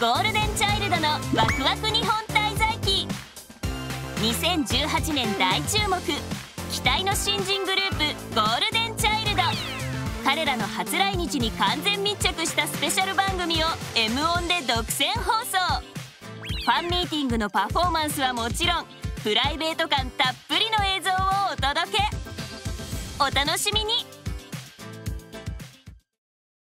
ゴールデンチャイルドのワクワク日本滞在記。2018年大注目、期待の新人グループゴールデンチャイルド。彼らの初来日に完全密着したスペシャル番組を M 音で独占放送。ファンミーティングのパフォーマンスはもちろん、プライベート感たっぷりの映像をお届け。お楽しみに。